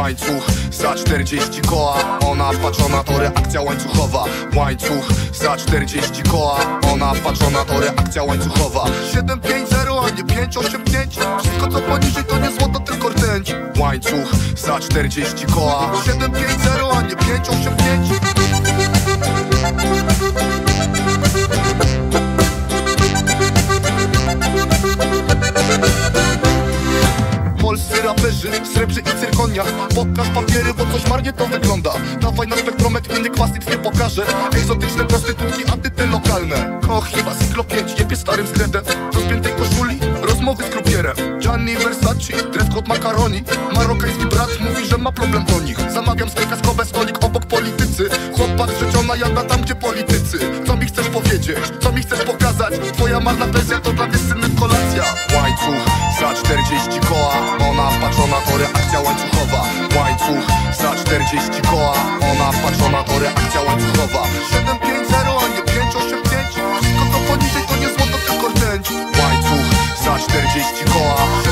Łańcuch za 40 koła, ona patrzona to reakcja łańcuchowa. Łańcuch za 40 koła, ona patrzona to reakcja łańcuchowa. 750, a nie 585. Wszystko co poniżej to nie złoto, tylko rtęć. Łańcuch za 40 koła, 750, a nie 585. Polscy raperzy, srebrzy i cyrkonia. Pokaż papiery, bo coś marnie to wygląda. Dawaj na spektrometr, inny kwas nic nie pokaże. Egzotyczne prostytutki, a ty te lokalne. Chyba Cyklo 5, jebie starym skredem. Do spiętej koszuli, rozmowy z krupierem. Gianni Versace, dress code makaroni. Marokański brat mówi, że ma problem do nich. Zamawiam skajkaskowe, stolik obok politycy. Chłopak rzeczona jada tam, gdzie politycy. Co mi chcesz powiedzieć? Co mi chcesz pokazać? Twoja marna pensja to dla mnie synnych kolacja. Łańcuch za 40 koła, ona patrzona to reakcja łańcuchowa. Łańcuch za 40 koła, ona patrzona to reakcja łańcuchowa. 750, a nie 585. Wszystko co poniżej to nie złoto, tylko rtęć. Łańcuch za 40 koła,